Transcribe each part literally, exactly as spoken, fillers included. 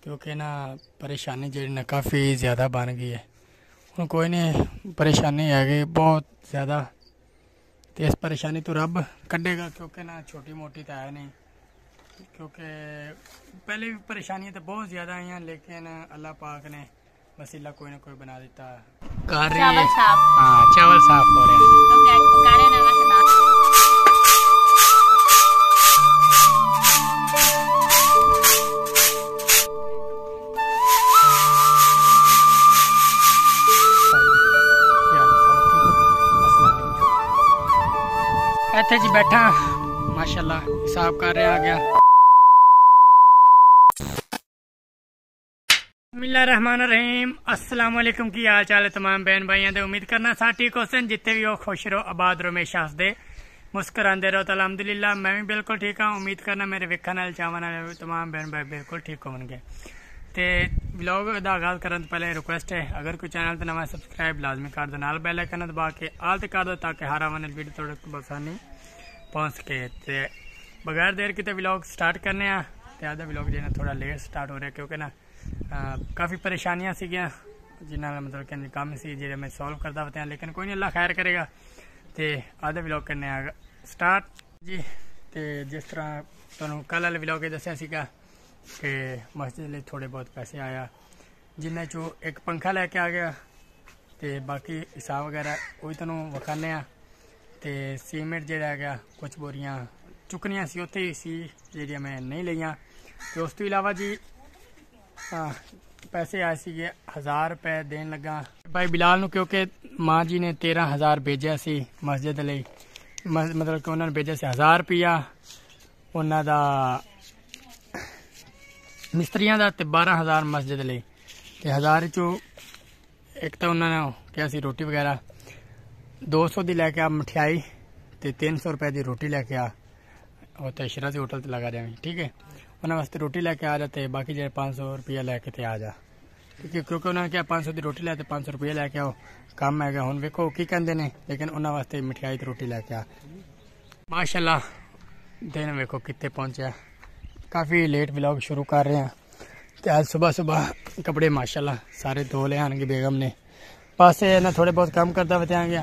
क्योंकि ना परेशानी जी ना काफ़ी ज़्यादा बन गई है। हूँ कोई नहीं, परेशानी है बहुत ज़्यादा, तो इस परेशानी तो रब कढ़ेगा, क्योंकि ना छोटी मोटी तो है नहीं। क्योंकि पहले भी परेशानियाँ तो बहुत ज़्यादा आई हैं, लेकिन अल्लाह पाक ने वसीला कोई ना कोई बना देता कर रही है। हाँ, चावल साफ हो रहे हैं। इत्थे जी बैठा माशाल्लाह हिसाब कर रहे आ गया। बिस्मिल्लाहिर्रहमानिर्रहीम, अस्सलाम वालेकुम। की हाल चाल है तमाम बहन भाइयों दे। उम्मीद करना सा ठीक हो सन, जितने भी हो खुश रहो, आबाद रहो, हमेशा हसदे मुस्कुराते रहो। तो अल्हम्दुलिल्लाह मैं भी बिल्कुल ठीक हाँ। उम्मीद करना मेरे वेखण वाले चाहने वाले तमाम बहन भाई बिल्कुल ठीक होंगे। तो ब्लॉग का आगाज़ करने तो पहले रिक्वेस्ट है, अगर कोई चैनल तो नवा सब्सक्राइब लाजमी कर दो, नाल बेल आइकन दबा के आल तक कर दो, ताकि हर आने वीडियो थोड़े आसानी पहुँच सके। तो बगैर देर की तो ब्लॉग स्टार्ट करने हैं। तो आधा ब्लॉग जो है थोड़ा लेट स्टार्ट हो रहा है, क्योंकि ना काफ़ी परेशानियाँ सीगियाँ जिन्होंने मतलब कि काम सी जो मैं सॉल्व करता होते हैं, लेकिन कोई नहीं, अल्लाह खैर करेगा। तो आधा ब्लॉग करने आ स्टार्ट जी। तो जिस तरह तुहानू कल वाले ब्लॉग दस्या सीगा कि मस्जिद लिए थोड़े बहुत पैसे आया, जिन्हें चो एक पंखा लैके आ गया, तो बाकी हिसाब वगैरह वही तुहानू विखाने आ। तो सीमेंट जो रह गया, कुछ बोरियां चुकनियाँ सी उत्थे ही सी जी मैं नहीं लिया। तो उस तो इलावा जी हाँ पैसे आए सी हज़ार रुपये देन लगा भाई बिलाल नू, क्योंकि माँ जी ने तेरह हज़ार भेजा सी मस्जिद लई। मतलब कि उन्होंने भेजा से हज़ार रुपया उन्हों का मिस्त्रियों का, तो बारह हज़ार मस्जिद लई। तो हज़ार चो एक तो उन्होंने क्या सी रोटी वगैरह दो सौ की लैके आ मठियाई, तो तीन सौ रुपये की रोटी लैके आ, वो तो शराजी होटल से लगा जाए, ठीक है। उन्होंने वास्ते रोटी लैके आ जाते, बाकी जो पाँच सौ रुपया लैके तो आ जा, ठीक है। क्योंकि उन्होंने क्या पाँच सौ की रोटी लैते पाँच सौ रुपया लैके आओ, कम है। हुण वेखो की कहते हैं, लेकिन उन्होंने वास्ते मिठाई तो रोटी लैके आ। माशाल्लाह दिन वेखो कितने पहुँचा। काफ़ी लेट व्लॉग शुरू कर रहे हैं। तो आज सुबह सुबह कपड़े माशाल्लाह सारे धो ले आने बेगम ने, पासे ना थोड़े बहुत काम करता बता गया।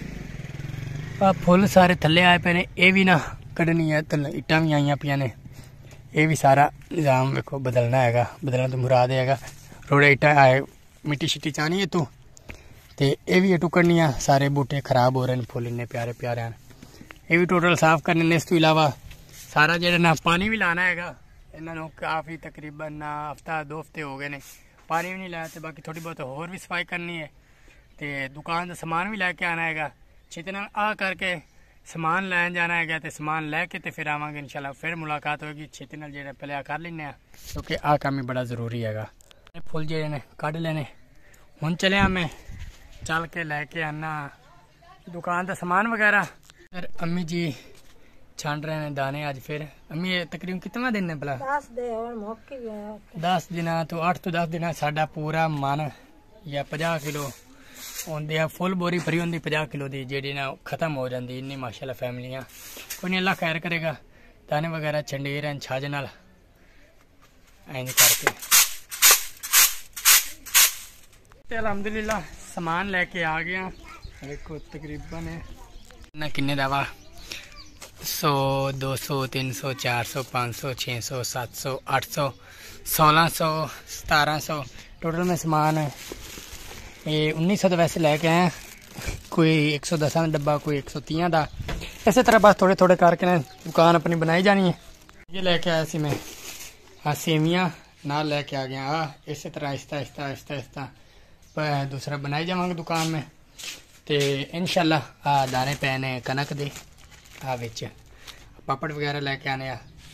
फुल सारे थले आए पे ने, ये भी ना कढ़नी है, इट्टां भी आईया पिया ने, ये भी सारा निज़ाम वेखो बदलना है। बदलना तो मुराद है, रोड़े इट्टां आए मिट्टी शिट्टी चाहनी है तू, तो ये भी इटू कढ़नी है। सारे बूटे खराब हो रहे हैं, फुल इन्ने प्यारे प्यारे हैं, ये भी टोटल साफ करने ने। इस तो इलावा सारा जो ना पानी भी लाना है, इन्होंने काफ़ी तकरीबन ना हफ्ता दो हफ्ते हो गए ने पानी भी नहीं लाया। तो बाकी थोड़ी बहुत होर भी सफाई करनी है, तो दुकान का समान भी लैके आना है। छेती नाल आ करके समान लैन जाना है, तो समान लैके तो फिर आवांगे इंशाल्लाह, फिर मुलाकात होगी। छेती नाल जो पहले आ कर लें, क्योंकि आ काम ही बड़ा जरूरी है। फुल जो ने कढ़ लेने, हुण चलिया मैं चल के लैके आना दुकान का समान वगैरह। फिर अम्मी जी छान रहे हैं दाने आज। फिर अम्मी ये तकरीबन कितना दिन है भला? दस दिन तो अठ तो दस दिन साडा पूरा मन या पचास किलो आते फुल बोरी भरी होंगी, पचास किलो की जी ना खत्म हो जाती। इन्नी माशाल्लाह फैमिलियाँ, कोई नहीं अल्लाह खैर करेगा। दाने वगैरह चंडेर हैं छाज नाल इंज करके। अल्हम्दुलिल्लाह समान लैके आ गया। देखो तकरीबन ना किन्ने दा वा सौ दो सौ तीन सौ चार सौ पाँच सौ छः सौ सात सौ अठ सौ सोलह सौ सतारह सौ टोटल में समान ये उन्नीस सौ तो वैसे लैके आए। कोई एक सौ दस का डब्बा, कोई एक सौ तीह का, इस तरह बस थोड़े थोड़े करके ना दुकान अपनी बनाई जानी है। ये लैके आया सी मैं हाँ सेवियाँ ना लैके आ गया। हाँ इस तरह आहिस्ता आहिस्ता आहिस्ता आहिस्ता दूसरा बनाई जावांगे दुकान में। तो इंशाल्लाह आ दाने पे ने कनक दे आ विच पापड़ वगैरह लैके आने आ,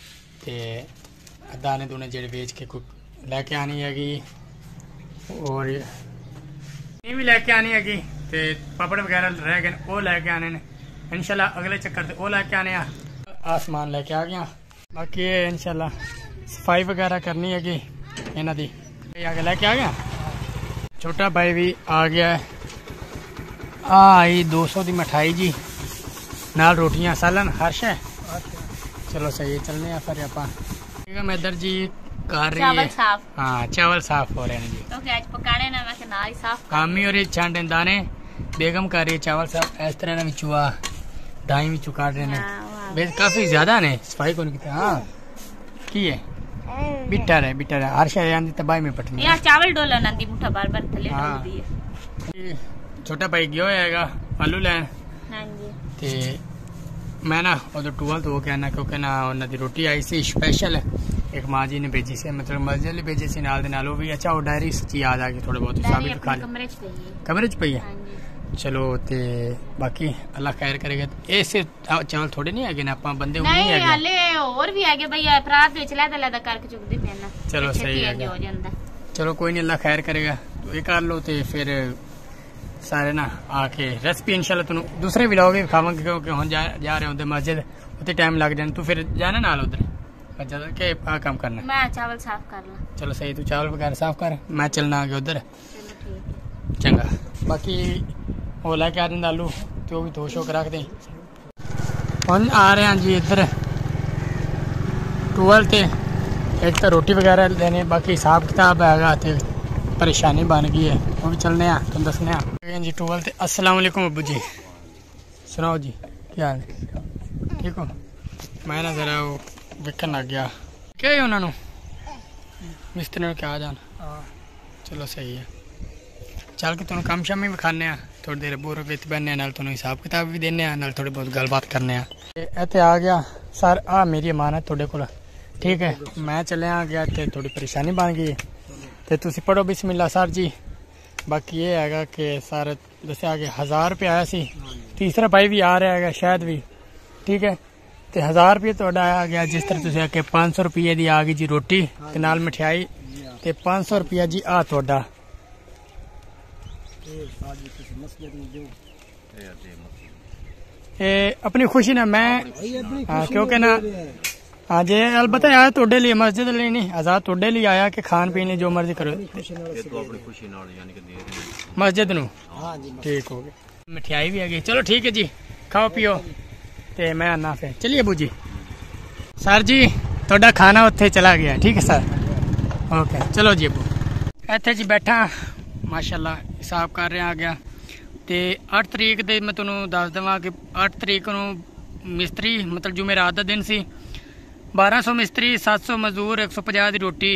तो दाने दूने जेड़े बेच के कोई लैके आनी हैगी, और ये भी लैके आनी हैगी। तो पापड़ वगैरह रह गए वो लैके आने ने इंशाल्लाह अगले चक्कर से वो लैके आने आ। आसमान लैके आ गया। बाकी ये इंशाल्लाह सफाई वगैरह करनी हैगी इन्हां दी। आगे लैके आ गया, छोटा भाई भी आ गया है। आ आई दो सौ की मिठाई जी, नाल रोटियां सालन हर्ष है। चलो सही है, चलने फिर आप। ठीक है मैं इधर जी कर रही चावल है साफ। हाँ चावल साफ हो रहे हैं जी। क्योंकि आज पकाने ना मैं ना ही साफ कामी और छांटे दाने बेगम कर रही है चावल साफ इस तरह ना चुआ दाई भी चुका रहे हैं बेस काफी ज्यादा ने सफाई को नहीं हाँ की है बिटर है बिटर है हर शहर आंदी तबाही में पटनी यार चावल डोला नंदी मुठा बार बार थले हाँ। डोल दिए छोटा भाई गयो होएगा आलू लैन हां जी ते मैं ना उधर टूवल तो वो कहना क्योंकि ना उन्होंने दी रोटी आई सी स्पेशल एक माँ जी ने भेजी से मतलब मस्जिद भेजी सी नाल दे नाल वो भी अच्छा वो डायरी सच्ची याद आ गई थोड़े बहुत हिसाब भी खा ले कमरे च पई है कमरे च पई है हां जी चलो ते बाकी अल्लाह खैर करेगा ए सिर्फ चावल थोड़े नहीं है ना आपा बंदे नहीं नहीं है हले और भी आगे भैया अपराध विच लेदा लेदा करके चुकदी पे ना चलो सही है हो जांदा चलो कोई नहीं अल्लाह खैर करेगा तो ये कर लो ते फिर सारे ना आके रेसिपी इंशाल्लाह तुम दूसरे व्लॉग भी खावांगे क्योंकि हम जा, जा रहे होंगे मस्जिद उतने टाइम लग जाने तू फिर जाना नाल उधर अच्छा के आ काम करना मैं चावल साफ कर ला चलो सही तू चावल वगैरह साफ कर मैं चलना आगे उधर चलो ठीक है चंगा बाकी वो लैके आ दें आलू तो भी धो शो रख दें हम आ रहे हैं जी इधर टूवल ते एक तो रोटी वगैरह देने बाकी हिसाब किताब हैगा ते परेशानी बन गई है वो भी चलने आ तुम दसने आ जी टूवल ते अस्सलाम वालेकुम अब्बू जी सुनाओ जी क्या हाल है ठीक हो मैं ना जरा वो वेखन लग गया क्या है उन्होंने मिस्त्री ने क्या जान चलो सही है चल के तुम कम शम भी खाने आ थोड़ी देर बोर विच बहने नाल तुम हिसाब किताब भी देने नाल थोड़ी बहुत गलबात करने इतने आ गया सर आ मेरी अमानत थोड़े को ठीक है मैं चले आ गया तो थोड़ी परेशानी बन गई तो तुम पढ़ो बिस्मिल्लाह सर जी बाकी ये है कि सर दसिया कि हज़ार रुपये आया सी तीसरा भाई भी आ रहा है शायद भी ठीक है तो हज़ार रुपये तो आ गया जिस तरह तुम आके पाँच सौ रुपये की आ गई जी रोटी ते नाल मिठाई ते पाँच सौ रुपया जी आ थोड़ा अपनी खुशी ना मैं हाँ क्योंकि ना हाँ जी अलबत्ता आया तोड़े लिए मस्जिद लिए नहीं आजाद तोड़े लिए आया कि खान पीन लिए जो मर्जी करो मस्जिद नू ठीक हो गया मिठाई भी आ गई चलो ठीक है जी खाओ पियो ते मैं आना फिर चलिए अबू जी सर जी थोड़ा खाना उत्थे चला गया ठीक है सर ओके चलो जी अबू इत्थे जी बैठा माशाल्लाह हिसाब कर रहा आ गया ते अठ तरीक दे मैं तुहानू दस देवां कि अठ तरीक नू मिस्त्री मतलब जुमेरात दा दिन सी बारह सौ मिस्त्री सत्त सौ मजदूर एक सौ पचास की रोटी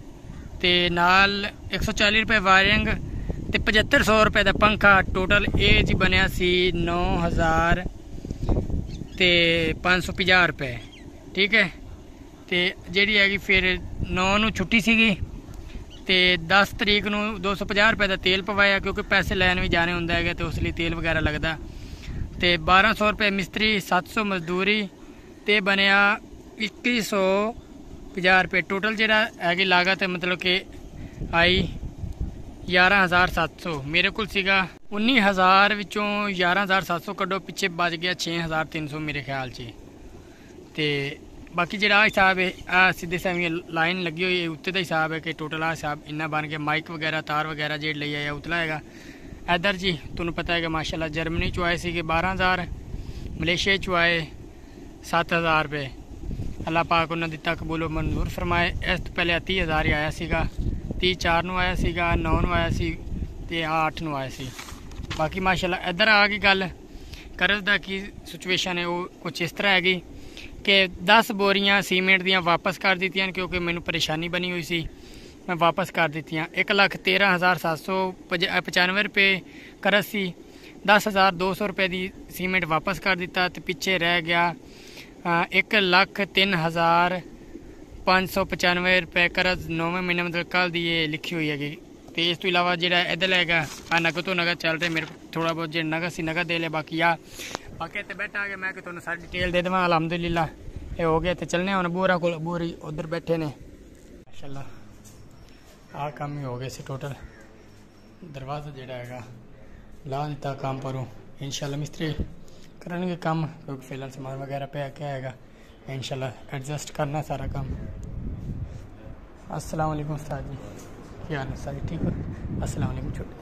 ते नाल एक सौ चाली रुपये वायरिंग ते पचहत्तर सौ रुपये का पंखा टोटल ए जी बनया सी नौ हज़ार ते पाँच सौ पचास रुपये ठीक है ते जिहड़ी हैगी फिर नौ नू छुट्टी सीगी ते दस तरीक नू दो सौ पचास रुपये का तेल पवाया क्योंकि पैसे लैन भी जाने होंगे है तो उस लिए तेल वगैरह लगता ते बारह सौ रुपये मिस्त्री सत्त सौ मजदूरी ते बनया इक्की सौ पचास रुपये टोटल जो है लागत है मतलब कि आई ग्यारह हज़ार सत्त सौ मेरे को सीगा उन्नी हज़ार विचों ग्यारह हज़ार सत्त सौ कड्डो पिछे बच गया छे हज़ार तीन सौ मेरे ख्याल से ते बाकी जो हिसाब है आ सीधे सामने लाइन लगी हुई है उत्ते का हिसाब है कि टोटल आ हिसाब इन्ना बन गया माइक वगैरह तार वगैरह जो ले आया उतला है इधर जी तुम्हें पता है कि माशाल्लाह जर्मनी चो आए थे बारह हज़ार मलेशिया चो आए सत्त हज़ार रुपये अल्लाह पाक उन्हें दिता कबूलो मंजूर फरमाए इस तो पहले तीह हज़ार ही आया सीगा तीह चार नू आया सीगा नौ नू आया सी ते आ अठ नू आया सी बाकी माशाल्लाह इधर आ गई गल कर्ज दा की सिचुएशन है वो कुछ इस तरह हैगी कि दस बोरियां सीमेंट दियां वापस कर दित्तियां क्योंकि मैनू परेशानी बनी हुई सी मैं वापस कर दित्तियां एक लख तेरह हज़ार सत्त सौ पचानवे रुपये कर्ज सी दस हज़ार दो सौ रुपये की सीमेंट वापस कर दिता तो पिछे रह गया एक लख तीन हज़ार पाँच सौ पचानवे रुपये कर्ज नौवें महीने मतलब कल दी ये लिखी हुई है तो इस तो इलावा जो इधर है आ नगद तो नगद चल रहे मेरे को थोड़ा बहुत जो नगद सी नगद दे ले बाकी आ बाकी इतने बैठा आ गया मैं कि तुम सारी डिटेल दे देवां अलहमदुलिल्लाह ये हो गया तो चलने हम बोरा को बोरी उधर बैठे ने माशाल्लाह आ काम ही हो गए से टोटल दरवाज़ा जोड़ा है ला दिता काम पर इंशाल्लाह मिस्त्री करेंगे काम क्योंकि फिलहाल सामान वगैरह पे क्या है इंशाल्लाह एडजस्ट करना सारा काम अस्सलाम वालेकुम उस्ताद जी क्या हाल है सारी ठीक हो अस्सलाम वालेकुम छोटे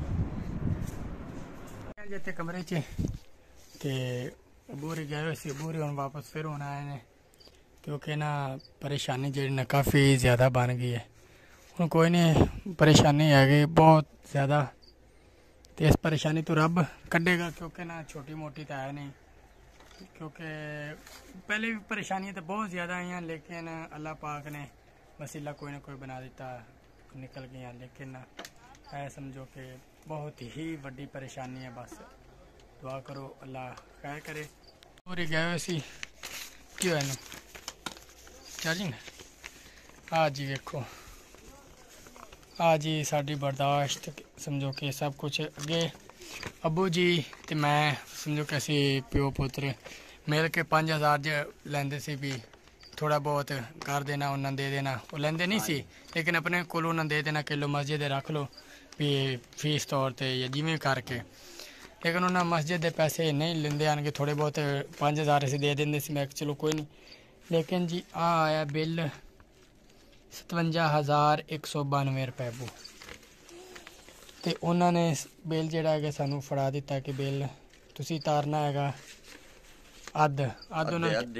जाते कमरे च ते बोरी गए सी बोरी हम वापस फिर होना आए ने क्योंकि ना परेशानी जी ना काफ़ी ज़्यादा बन गई है। हूँ कोई नहीं, परेशानी है बहुत ज़्यादा, तो इस परेशानी तो रब कढ़ेगा, क्योंकि ना छोटी मोटी तो है नहीं, क्योंकि पहले भी परेशानियाँ तो बहुत ज़्यादा आई हैं, लेकिन अल्लाह पाक ने वसीला कोई ना कोई बना दिता, निकल गई। लेकिन है समझो कि बहुत ही बड़ी परेशानी है। बस दुआ करो अल्लाह खैर करे। और गए वैसी क्यों है ना चार्जिंग हाँ जी, देखो हाँ जी, साड़ी बर्दाश्त समझो कि सब कुछ अगे अबू जी तो मैं समझो कि असी प्यो पुत्र मिल के पाँच हज़ार ज लेंदे सी भी थोड़ा बहुत कर देना, उन्होंने दे देना, वो लेंदे नहीं सी, लेकिन अपने को उन्होंने दे देना किलो मस्जिद रख लो भी फीस तौर पर या जिमें करके, लेकिन उन्होंने मस्जिद के पैसे नहीं लेंदे आने, थोड़े बहुत पाँच हज़ार असी दे देंगे सी। मैं चलो कोई नहीं, लेकिन जी आ आया बिल सतवंजा हज़ार एक सौ बानवे रुपए बो, तो उन्होंने बिल जोड़ा है सानू फड़ा दिता कि बिल तुसी तारना है अद अद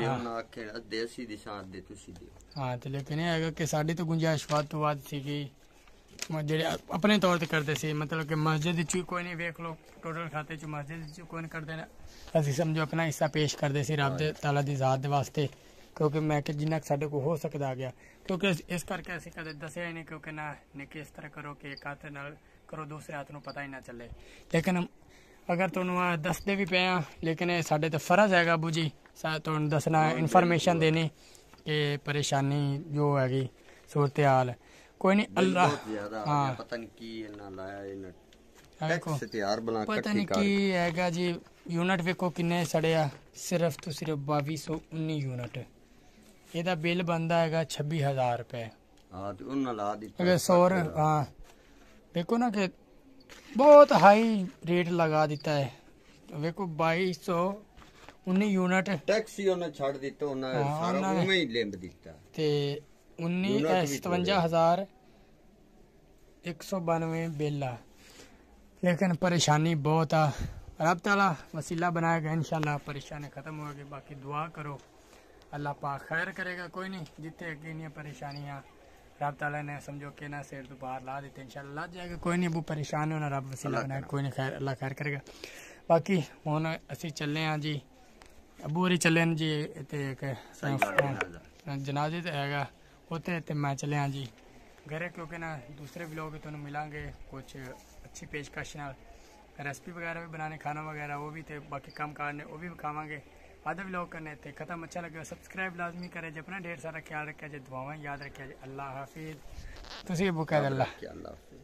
हाँ, तो लेकिन यह है कि साड़ी तो गुंजाइश वध तो वध सी जे अपने तौर पर करते सी, मतलब कि मस्जिद च कोई नहीं, वेख लो टोटल खाते च मस्जिद च कोई नहीं करते ना, असी समझो अपना हिस्सा पेश करते सी रब दे ताला दी ज़ात दे वास्ते, क्योंकि मैं कि जिन्ना साढ़े को हो सकता आ गया, क्योंकि इस करके असी कदे दसिया ही नहीं, क्योंकि ना निके इस तरह करो कि एक हाथ नाल करो दूसरे हाथ नूं पता ही ना चले। लेकिन अगर तुहानूं दसदे भी पे हाँ, लेकिन ये साढ़े तो फर्ज है अबू जी तुहानूं दसना, इन्फॉर्मेशन देनी कि परेशानी जो हैगी सूरत हाल कोई नहीं। अल्लाह हाँ पता नहीं की हैगा जी, यूनिट वेखो किन्ने सड़े आ, सिर्फ तो सिर्फ बावी सौ उन्नी यूनिट, ਇਹਦਾ बिल बनता है छब्बी हज़ार रुपये। अगर सौ हाँ देखो ना कि बहुत हाई रेट लगा दिता है, देखो बाईस सौ उन्नी यूनिट टैक्सी उन्हें छड़ दिता, उन्हें सारा उन्हें ही लिंब दिता, ते उन्नी सतवंजा हज़ार एक सौ बानवे बिल आ, लेकिन परेशानी बहुत आ। रब ताला वसीला बनाया गया, इंशाल्लाह परेशानी ख़त्म होगी। बाकी दुआ करो अल्लाह पाक खैर करेगा, कोई नहीं, जितने अगे नहीं परेशानियाँ रब ताला ने समझो कि ना सिर तो बाहर ला देते, इंशाल्लाह ला जाएगा, कोई नहीं। वो परेशान होना रब वसीला बनाया, कोई नहीं, खैर अल्लाह खैर करेगा। बाकी हुण असी चले हाँ जी, अबू होरी चले न जी, इत्थे एक जनाजे ते हैगा उत्थे, ते मैं चले हाँ जी घरे, क्योंकि ना दूसरे व्लॉग तुहानूं मिलांगे कुछ अच्छी पेशकश नाल, रेसिपी वगैरह भी बनाने, खाना वगैरह वो भी, थे बाकी काम कारने वो भी खावांगे। आधे व्लॉग करने थे खत्म, अच्छा लगे सब्सक्राइब लाजमी करें जी, अपना ढेर सारा ख्याल रखा जी, दुआएं याद रखा जी। अल्लाह हाफिज़। तुसीं अबू कह अल्लाह।